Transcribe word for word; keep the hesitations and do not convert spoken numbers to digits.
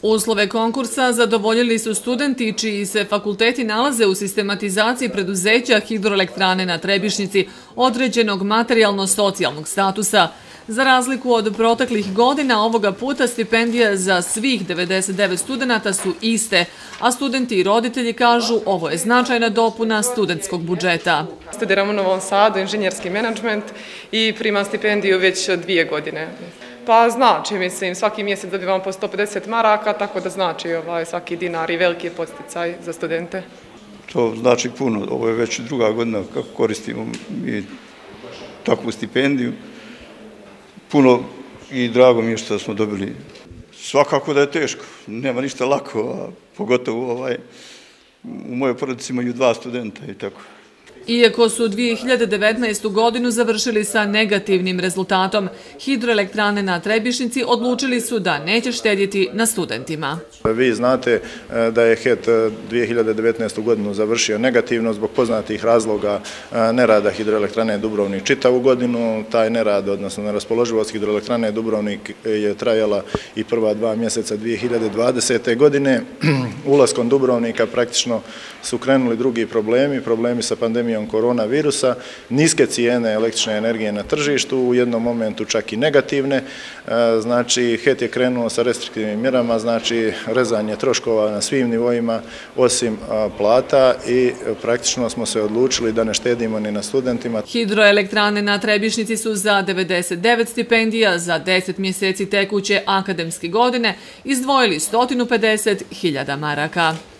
Uslove konkursa zadovoljili su studenti čiji se fakulteti nalaze u sistematizaciji preduzeća hidroelektrane na Trebišnjici određenog materijalno-socijalnog statusa. Za razliku od proteklih godina, ovoga puta stipendije za svih devedeset devet studenata su iste, a studenti i roditelji kažu ovo je značajna dopuna studentskog budžeta. Studiram u Novom Sadu inženjerski menadžment i primam stipendiju već dvije godine. Pa znači, mislim, svaki mjesec dobivam po sto pedeset maraka, tako da znači ovaj, svaki dinar i veliki podsticaj za studente. To znači puno, ovo je već druga godina kako koristimo mi takvu stipendiju. Puno i drago mi je što smo dobili. Svakako da je teško, nema ništa lako, a pogotovo ovaj, u mojoj porodici imaju dva studenta i tako. Iako su dvije hiljade devetnaestu. godinu završili sa negativnim rezultatom, hidroelektrane na Trebišnjici odlučili su da neće štedjeti na studentima. Vi znate da je H E T dvije hiljade devetnaestu. godinu završio negativno zbog poznatih razloga nerada hidroelektrane Dubrovnik čitavu godinu. Taj nerad, odnosno neraspoloživost hidroelektrane Dubrovnik je trajala i prva dva mjeseca dvije hiljade dvadesete. godine. Ulaskom Dubrovnika praktično su krenuli drugi problemi, problemi sa pandemijom koronavirusa, niske cijene električne energije na tržištu, u jednom momentu čak i negativne. Znači, H E T je krenuo sa restriktivnim mjerama, znači rezanje troškova na svim nivoima osim plata i praktično smo se odlučili da ne štedimo ni na studentima. Hidroelektrane na Trebišnjici su za devedeset devet stipendija za deset mjeseci tekuće akademske godine izdvojili sto pedeset hiljada maraka.